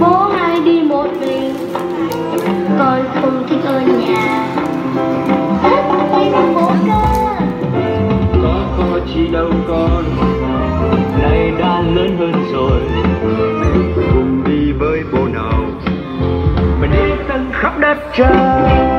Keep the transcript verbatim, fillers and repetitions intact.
Bố hay đi một mình, con không thích ở nhà. Thích đi với bố cơ. Có có chi đâu con, nay đã lớn hơn rồi. Cùng đi với bố nào Mà đi tận khắp đất trời.